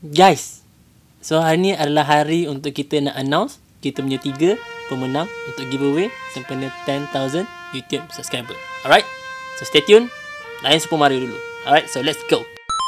Guys, so hari ni adalah hari untuk kita nak announce kita punya 3 pemenang untuk giveaway sempena 10,000 YouTube subscriber. Alright, so stay tune. Layan Super Mario dulu. Alright, so let's go.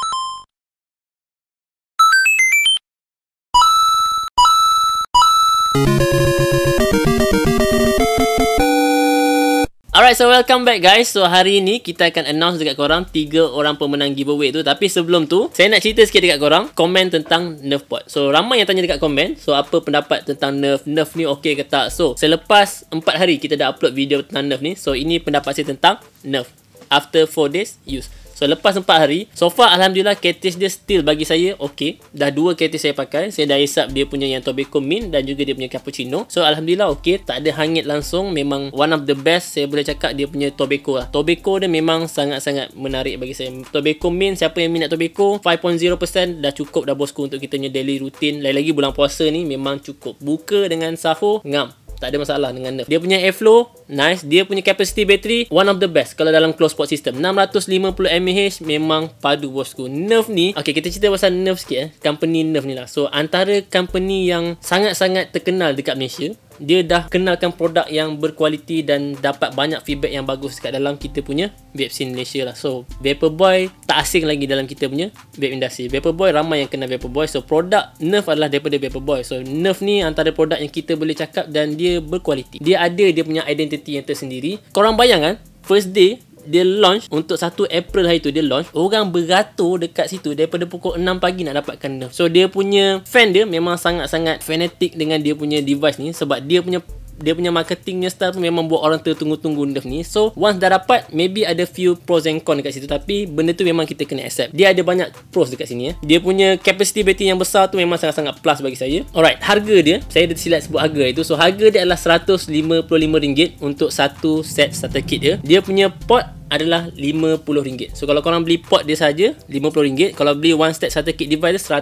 Alright, so welcome back guys. So hari ni kita akan announce dekat korang 3 orang pemenang giveaway tu. Tapi sebelum tu, saya nak cerita sikit dekat korang, komen tentang Nerf Pod. So ramai yang tanya dekat komen, so apa pendapat tentang Nerf ni okey ke tak. So selepas 4 hari kita dah upload video tentang Nerf ni. So ini pendapat saya tentang Nerf after 4 days use. So lepas 4 hari, so far alhamdulillah cartridge dia still bagi saya okey. Dah 2 cartridge saya pakai. Saya dah hisap dia punya yang Tobacco Mint dan juga dia punya Cappuccino. So alhamdulillah okey, tak ada hangit langsung. Memang one of the best saya boleh cakap dia punya Tobacco lah. Tobacco dia memang sangat-sangat menarik bagi saya. Tobacco Mint, siapa yang minat Tobacco 5.0% dah cukup dah bosku untuk kita punya daily routine. Lagi-lagi bulan puasa ni memang cukup. Buka dengan sahur, ngam. Tak ada masalah dengan Nerf. Dia punya airflow nice. Dia punya capacity battery one of the best kalau dalam closed pod system. 650 mAh memang padu bosku. Nerf ni, okay, kita cerita pasal Nerf sikit company Nerf ni lah. So antara company yang sangat-sangat terkenal dekat Malaysia. Dia dah kenalkan produk yang berkualiti dan dapat banyak feedback yang bagus dekat dalam kita punya vape scene Malaysia lah. So Vaporboy tak asing lagi dalam kita punya vape industry. Vaporboy ramai yang kenal Vaporboy. So produk Nerf adalah daripada Vaporboy. So Nerf ni antara produk yang kita boleh cakap dan dia berkualiti. Dia ada dia punya identiti yang tersendiri. Korang bayangkan first day dia launch, untuk 1 April hari tu dia launch, orang beratur dekat situ daripada pukul 6 pagi nak dapatkan Nerf. So dia punya fan dia memang sangat-sangat fanatik dengan dia punya device ni. Sebab dia punya marketingnya style tu memang buat orang tertunggu-tunggu Nerf ni. So once dah dapat, maybe ada few pros and cons dekat situ. Tapi benda tu memang kita kena accept. Dia ada banyak pros dekat sini. Dia punya capacity battery yang besar tu memang sangat-sangat plus bagi saya. Alright, harga dia, saya dah silap sebut harga itu. So harga dia adalah RM155 untuk satu set starter kit dia. Dia punya pot adalah RM50. So kalau korang beli pot dia saja RM50. Kalau beli one set starter kit device dia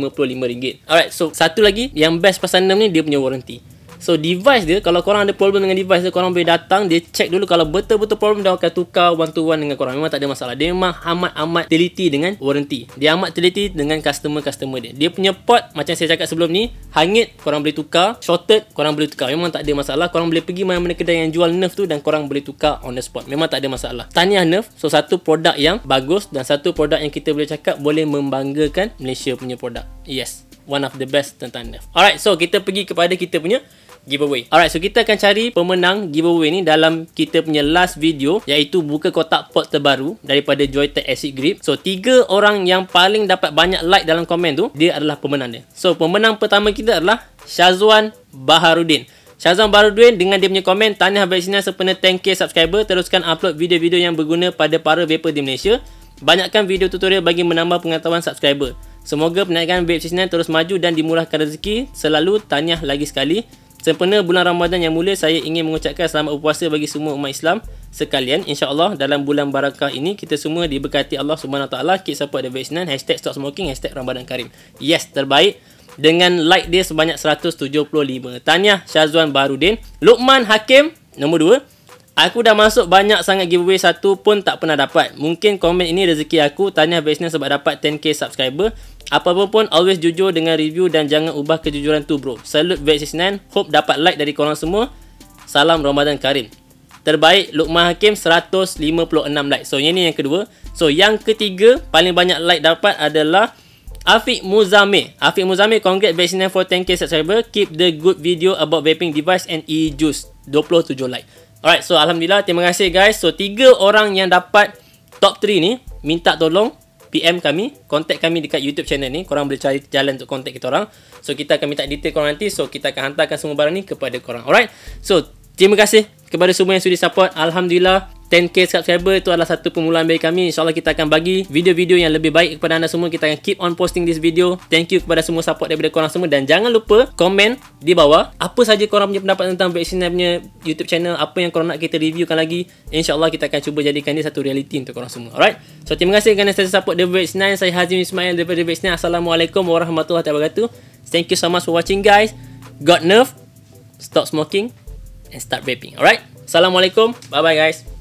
RM155. Alright, so satu lagi yang best pasal Nerf ni, dia punya warranty. So device dia, kalau korang ada problem dengan device dia, korang boleh datang, dia check dulu. Kalau betul-betul problem, dia akan tukar one to one dengan korang. Memang tak ada masalah. Dia memang amat teliti dengan warranty. Dia amat teliti dengan customer dia. Dia punya pot, macam saya cakap sebelum ni, hangit korang boleh tukar, shorted korang boleh tukar. Memang tak ada masalah. Korang boleh pergi mana-mana kedai yang jual Nerf tu dan korang boleh tukar on the spot. Memang tak ada masalah. Tahniah Nerf. So satu produk yang bagus dan satu produk yang kita boleh cakap boleh membanggakan Malaysia punya produk. Yes, one of the best tentang Nerf. Alright, so kita pergi kepada kita punya giveaway. Alright, so kita akan cari pemenang giveaway ni dalam kita punya last video, iaitu buka kotak pot terbaru daripada Joytech Acid Grip. So 3 orang yang paling dapat banyak like dalam komen tu, dia adalah pemenang dia. So pemenang pertama kita adalah Syazwan Baharudin. Syazwan Baharudin dengan dia punya komen, tahniah vaksinasi sempena 10k subscriber, teruskan upload video-video yang berguna pada para vapor di Malaysia. Banyakkan video tutorial bagi menambah pengetahuan subscriber. Semoga perniagaan vape season terus maju dan dimurahkan rezeki. Selalu tahniah lagi sekali. Sempena bulan Ramadan yang mulia, saya ingin mengucapkan selamat berpuasa bagi semua umat Islam sekalian. InsyaAllah dalam bulan barakah ini kita semua diberkati Allah SWT. Keep support the vaksinasi. #stop smoking. #Ramadan Karim. Yes, terbaik. Dengan like dia sebanyak 175. Tahniah Syazwan Baharudin. Luqman Hakim nombor 2. Aku dah masuk banyak sangat giveaway, satu pun tak pernah dapat. Mungkin komen ini rezeki aku. Tahniah vaksinasi sebab dapat 10k subscriber. Apa-apa pun always jujur dengan review dan jangan ubah kejujuran tu bro. Salute vaksinasi. Hope dapat like dari korang semua. Salam Ramadan Karim. Terbaik Luqman Hakim, 156 like. So yang ni yang kedua. So yang ketiga paling banyak like dapat adalah Afiq Muzamil. Afiq Muzamil, congrats vaksinasi for 10k subscriber. Keep the good video about vaping device and e-juice. 27 like. Alright, so alhamdulillah, terima kasih guys. So 3 orang yang dapat top 3 ni, minta tolong PM kami, contact kami dekat YouTube channel ni. Korang boleh cari jalan untuk contact kita orang. So kita akan minta detail korang nanti. So kita akan hantarkan semua barang ni kepada korang. Alright, so terima kasih kepada semua yang sudi support. Alhamdulillah, 10k subscriber itu adalah satu permulaan bagi kami. InsyaAllah kita akan bagi video-video yang lebih baik kepada anda semua. Kita akan keep on posting this video. Thank you kepada semua support daripada korang semua. Dan jangan lupa komen di bawah apa saja korang punya pendapat tentang vaksinasi punya YouTube channel. Apa yang korang nak kita reviewkan lagi. InsyaAllah kita akan cuba jadikan dia satu reality untuk korang semua. Alright, so terima kasih kerana sentiasa support The Vaksinasi. Saya Hazim Ismail daripada The Vaksinasi. Assalamualaikum warahmatullahi wabarakatuh. Thank you so much for watching guys. God Nerf, stop smoking and start vaping. Alright, Assalamualaikum, bye bye guys.